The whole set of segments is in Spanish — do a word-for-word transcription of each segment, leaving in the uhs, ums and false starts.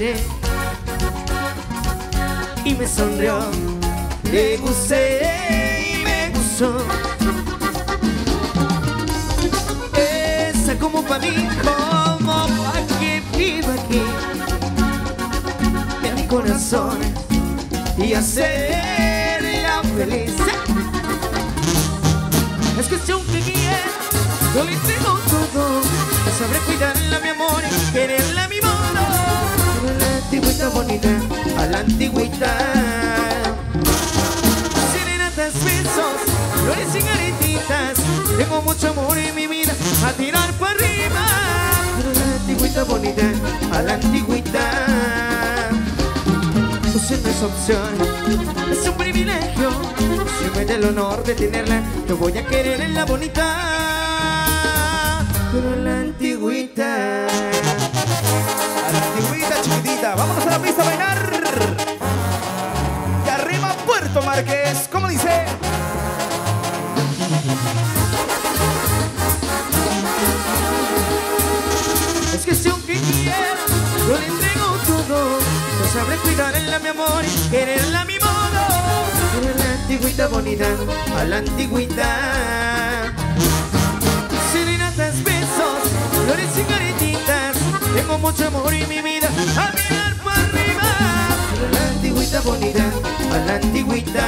miré y me sonrió. Le gusté y me gustó. Esa como pa' mí, como pa' que viva aquí en mi corazón y hacerla feliz. Es cuestión que quiera, yo le tengo todo. Sabré cuidarla, mi amor, y quererla a mi modo. A la antigüita bonita, a la antigüita. Serenatas, besos, flores y aretitas. Tengo mucho amor en mi vida a tirar para arriba. Pero a la antigüita bonita, a la antigüita. Usted no es opción, es un privilegio. Si me da el honor de tenerla, yo voy a querer en la bonita. Pero la antigüita, a la antigüita chiquitita, vámonos a la pista a bailar. Y arriba Puerto Márquez, ¿cómo dice? Es que si aunque quiera, yo le entrego todo. No sabré cuidarla, mi amor, y quererla a mi modo. Pero la antigüita bonita, a la antigüita. Serenatas, besos, flores y caretitas. Tengo mucho amor en mi vida a mirar para arriba. Pero la antigüita bonita, a la antigüita.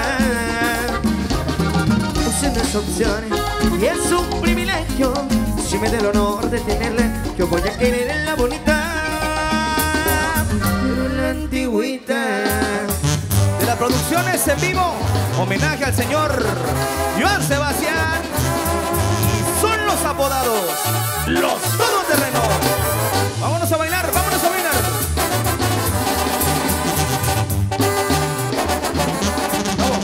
Usted no es opción y es un privilegio. Si me da el honor de tenerla, yo voy a querer en la bonita. Pero la antigüita. De las producciones en vivo, homenaje al señor Joan Sebastián. Son los apodados los todoterrenos. Vámonos a bailar, vámonos a bailar. Vamos.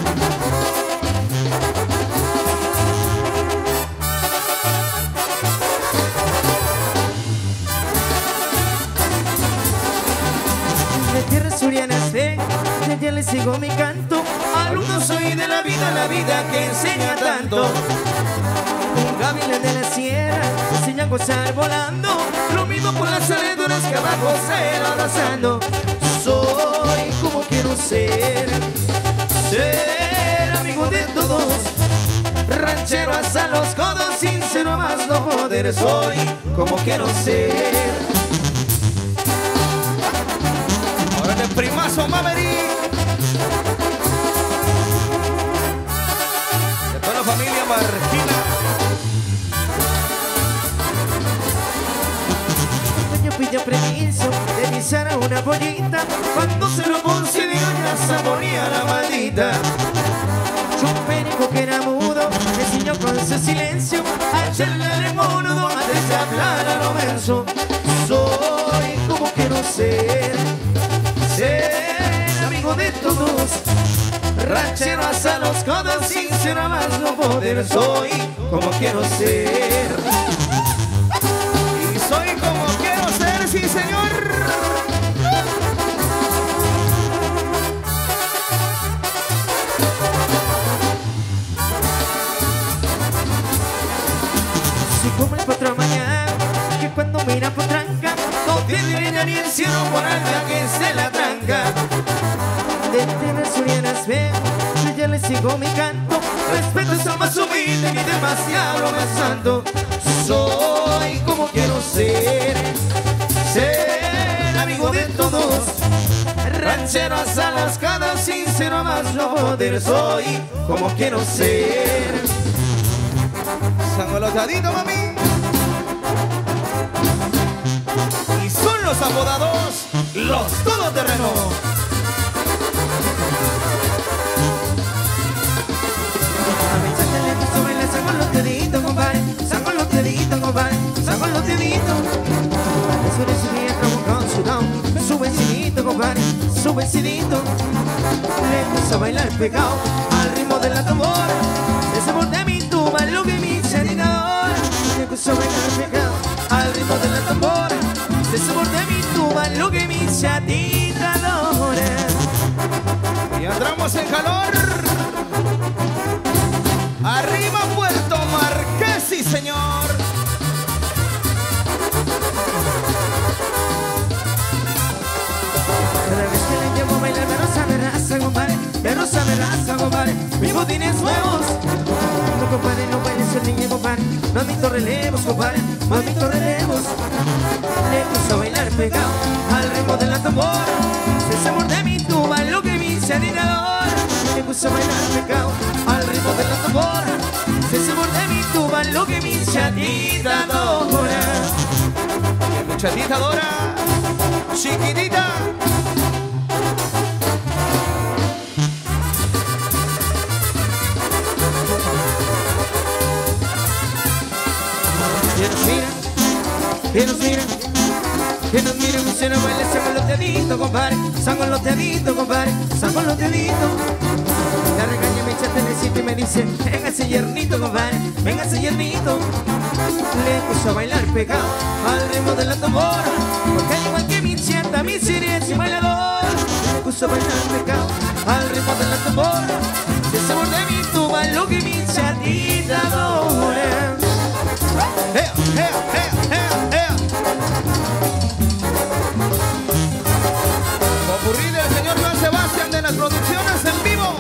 De tierra suriana sé, de ella le sigo mi canto. Alumno soy de la vida, la vida que enseña tanto. Gaviles de la sierra enseñan a gozar volando. Lo mismo por las aleduras que abajo se va abrazando. Soy como quiero ser, ser amigo de todos, ranchero hasta los codos, sincero más no poder. Soy como quiero ser. Ahora el primazo Maverick. De toda la familia Marquina. Pidió permiso de pisar a una pollita. Cuando se lo concedió ya saborea la maldita. Un perico que era mudo me enseñó con su silencio a echarle el monudo antes de hablar a lo menso. Soy como quiero ser, ser amigo de todos, ranchero hasta los codos, sincero más no poder. Soy como quiero ser. Y soy como quiero ser, sí señor. Soy como el patrón mañana que cuando mira por tranca no tiene leña ni el cielo por alta que se la tranca. De tierras surianas veo, yo ya le sigo mi canto. Respeto es más humilde ni demasiado más santo. Soy como quiero ser, ser amigo de todos, ranchero hasta las cadas, sincero más no poder. Soy como quiero ser. Sangolotadito, mami. Y son los apodados los todoterrenos. Saco los deditos, compadre, saco los deditos, compadre, saco los deditos. Eso es su día, con su down, su vecinito, compadre, su vecinito. Le gusta bailar pegado al ritmo de la tambora. Ese sabor de mi tuba, lo que me dice ahora. Le gusta bailar pegado al ritmo de la tambora. Ese sabor de mi tuba, lo que me dice ahora. Y entramos en calor. Arriba Puerto Márquez, sí señor. budines nuevos. No, compadre, no bailes el niño, compadre. No admito relevos, compadre, no admito relevos. Le puso a bailar pegado al ritmo de la tambora. Se sabor de mi tuba, lo que me hice adinador. Le puso a bailar pegado al ritmo de la tambora. Se sabor de mi tuba, lo que mi chatita adora. Mi chatita adora, chiquitita. Que nos mira, que nos mira, que nos mira, que se nos baila, sacan los deditos, compadre, sacan los deditos, compadre, sacan los deditos. La regaña me echa telecito y me dice, véngase yernito, compadre, véngase yernito. Le puso a bailar pegado al ritmo de la tambora, porque al igual que mi chata, mi sirencio bailador. Le puso a bailar pegado al ritmo de la tambora, el sabor de mi tuba, lo que mi chatita adora. ¡Ea, ea, ea, ea, ea! Popurrí del señor Joan Sebastián de las producciones en vivo.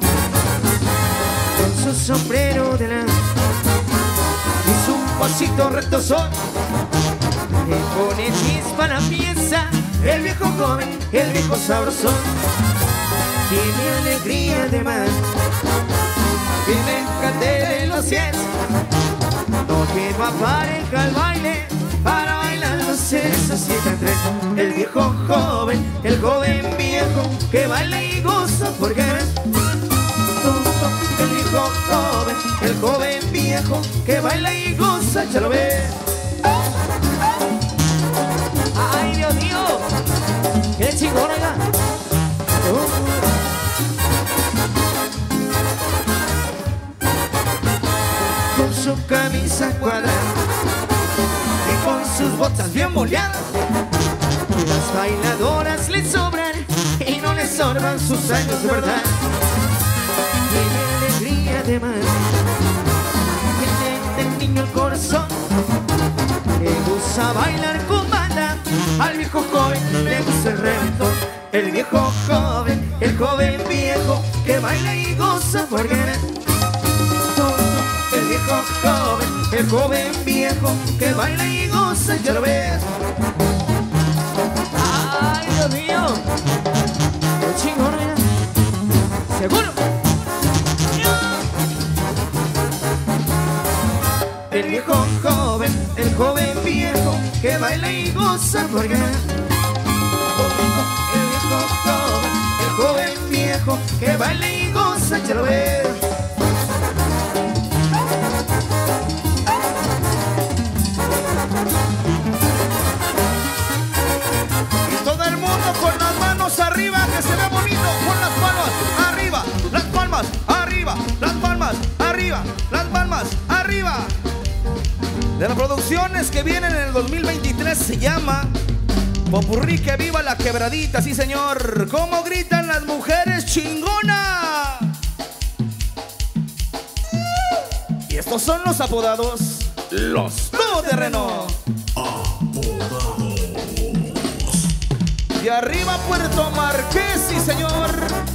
Con su sombrero de lana y su pasito retozón, le pone chispa a la pieza el viejo joven, el viejo sabrosón. Tiene alegría de mar, tiene candela en los pies. No lleva pareja al baile, para bailar no se necesita tres. El viejo joven, el joven viejo, que baila y goza porque ves. El viejo joven, el joven viejo, que baila y goza, ya lo ves. Ay, Dios mío, qué chingón, oiga. Con su camisa cuadrada y con sus botas bien boleadas, las bailadoras le sobran y no le sorban sus años de verdad. Tiene alegría de mar, tiene del niño el corazón. Le gusta bailar con banda, al viejo joven le gusta el reventón. El viejo joven, el joven viejo, que baila y goza porque el viejo joven, el joven viejo, que baila y goza, ya lo ves. Ay, Dios mío, qué chingón, mira. Seguro. El viejo joven, el joven viejo, que baila y goza porque el viejo joven, el joven viejo, que baila y goza, ya lo ves. Con las manos arriba, que se vea bonito. Con las palmas arriba, las palmas arriba, las palmas arriba, las palmas arriba. De las producciones que vienen en el dos mil veintitrés se llama Popurrí, que viva la quebradita, sí señor. ¿Cómo gritan las mujeres chingona? Y estos son los apodados Los Todoterreno. Y arriba Puerto Marqués, sí señor.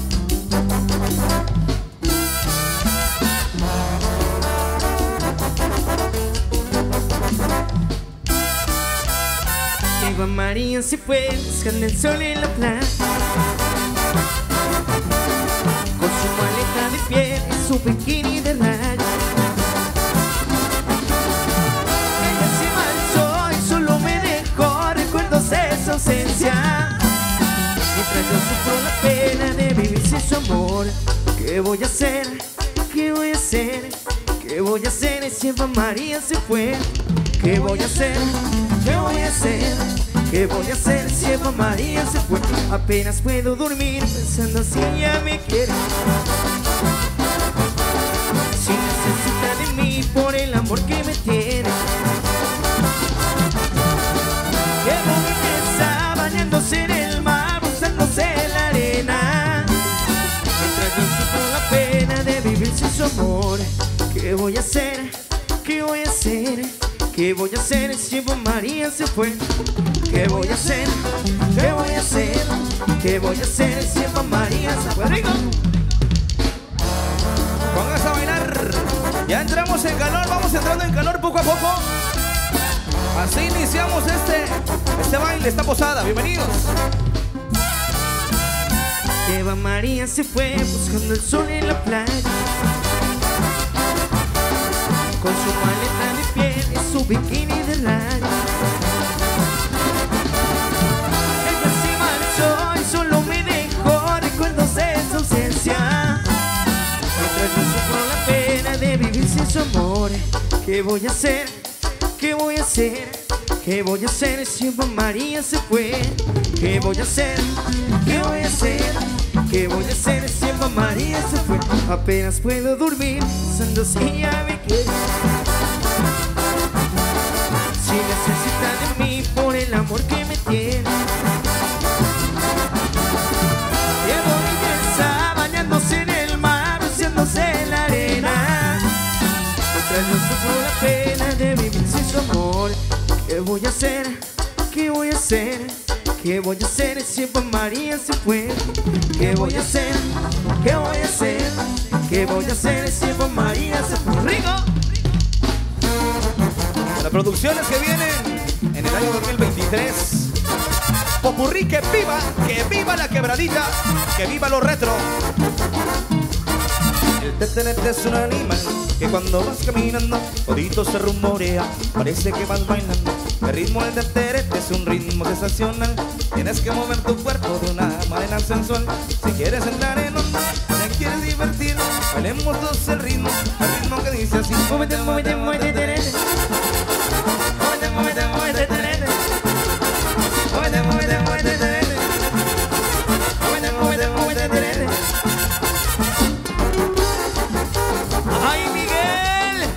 Llegó a María, se fue buscando el sol en la playa, con su maleta de piel y su bikini de rayas. Ella se marchó y solo me dejó recuerdos de su ausencia. Mientras yo sufro la pena de vivir sin su amor, ¿qué voy a hacer? ¿Qué voy a hacer? ¿Qué voy a hacer si Eva María se fue? ¿Qué voy a hacer? ¿Qué voy a hacer? ¿Qué voy a hacer si Eva María se fue? Apenas puedo dormir pensando si ella me quiere, si necesita de mí por el amor que me tiene. Que mujer está bañándose en el mar, buceándose en la arena, mientras yo sufro la pena de vivir sin su amor. ¿Qué voy a hacer? ¿Qué voy a hacer? ¿Qué voy a hacer si Eva María se fue? ¿Qué voy a hacer? ¿Qué voy a hacer? ¿Qué voy a hacer si Eva María se fue? ¡Rico! Ya entramos en calor, vamos entrando en calor poco a poco. Así iniciamos este, este baile, esta posada. Bienvenidos. Eva María se fue buscando el sol en la playa, con su maleta de piel y su bikini de rayas. Ella se marchó y solo me dejó recuerdos de su ausencia. Mientras yo sufro la pena de vivir sin su amor. ¿Qué voy a hacer? ¿Qué voy a hacer? ¿Qué voy a hacer si Eva María se fue? ¿Qué voy a hacer? ¿Qué voy a hacer? ¿Qué voy a hacer si Eva María se fue? Apenas puedo dormir pensando si ella me quiere, si necesita de mí por el amor que me tiene. Llevo mi pieza bañándose en el mar, rociándose en la arena. Mientras yo sufro la pena de vivir sin su amor. ¿Qué voy a hacer? ¿Qué voy a hacer? ¿Qué voy a hacer si Eva María se fue? ¿Qué voy a hacer? ¿Qué voy a hacer? ¿Qué voy a hacer si Eva María se fue? ¡Rico! Las producciones que vienen en el año dos mil veintitrés. Popurrí, que viva, que viva la quebradita, que viva lo retro. El tetenete es un animal que cuando vas caminando todito se rumorea, parece que vas bailando. El ritmo del teterete es un ritmo sensacional. Tienes que mover tu cuerpo de una manera sensual. Si quieres entrar en onda, si quieres divertir, bailemos todos el ritmo, el ritmo que dice así. Muévete, muévete, muévete, terete. Muévete, muévete, muévete, terete. Muévete, muévete, muévete, terete. Muévete, muévete, muévete, terete. ¡Ay, Miguel!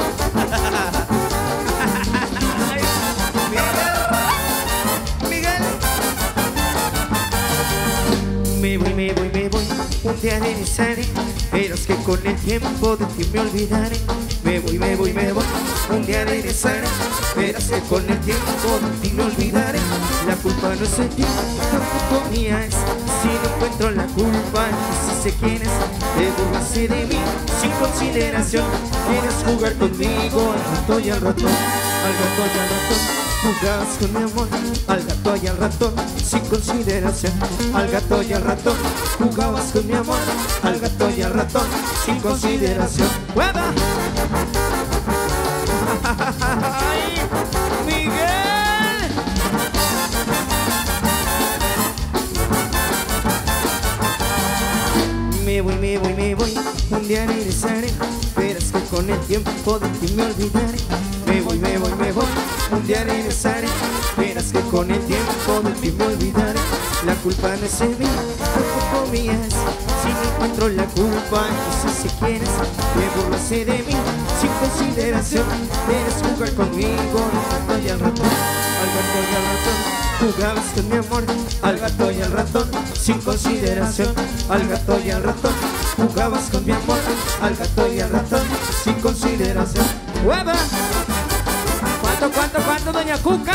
Me voy, me voy, me voy, un día regresaré, pero es que con el tiempo de ti me olvidaré. Me voy, me voy, me voy, un día regresaré, pero es que con el tiempo de ti me olvidaré. La culpa no es de ti, tampoco mía es. Si no encuentro la culpa, si sé quién es, te burlaste de mí sin consideración. Quieres jugar conmigo al gato y al ratón, al gato y al ratón. Jugabas con mi amor, al gato y al ratón, sin consideración. Al gato y al ratón, jugabas con mi amor, al gato y al ratón, sin consideración. ¡Hueva! ¡Ay, Miguel! Me voy, me voy, me voy, un día regresaré, pero es que con el tiempo de ti me olvidaré. Me voy, me voy, me voy, un día regresaré, verás que con el tiempo de ti me olvidaré. La culpa no es mía, tampoco mía es. Si no encuentro la culpa, entonces si quieres, te burlaste de mí sin consideración. Quieres jugar conmigo, al gato y al ratón, al gato y al ratón. Jugabas con mi amor, al gato y al ratón, sin consideración. Al gato y al ratón, jugabas con mi amor, al gato y al ratón, sin consideración. ¡Hueva! ¿Cuánto, cuánto, cuánto, doña Cuca?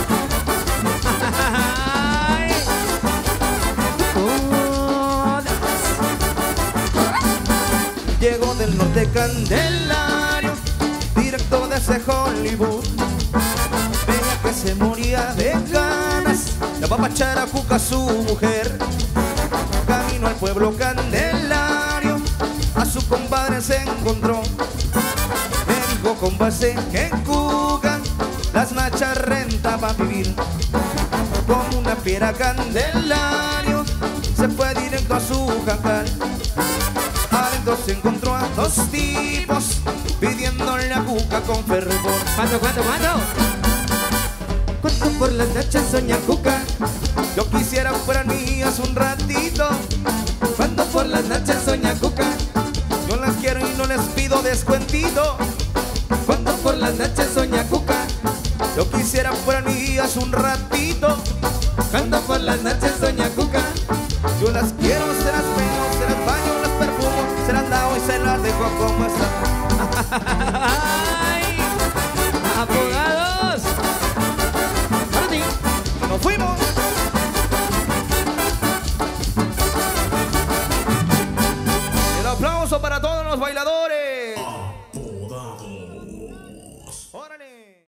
Llegó del norte Candelario, directo desde Hollywood. Veía que se moría de ganas de apapachar a Cuca, su mujer. Camino al pueblo Candelario, a su compadre se encontró. Me dijo, compadre, que Cuca las nachas renta pa' vivir. Como una fiera Candelario, se fue directo a su jacal. Adentro se encontró a dos tipos pidiéndole a Cuca con fervor. ¿Cuánto, cuánto, cuánto? ¿Cuánto por las nachas, doña Cuca? Yo quisiera fueran mías un ratito. ¿Cuánto por las nachas, doña Cuca? Yo las quiero y no les pido descuentito. ¿Cuánto por las nachas, doña Cuca? Yo quisiera fueran mías un ratito. ¿Cuánto por las nachas, doña Cuca? Yo las quiero, se las peino, se las baño, las perfumo, se las lavo y se las dejo como están.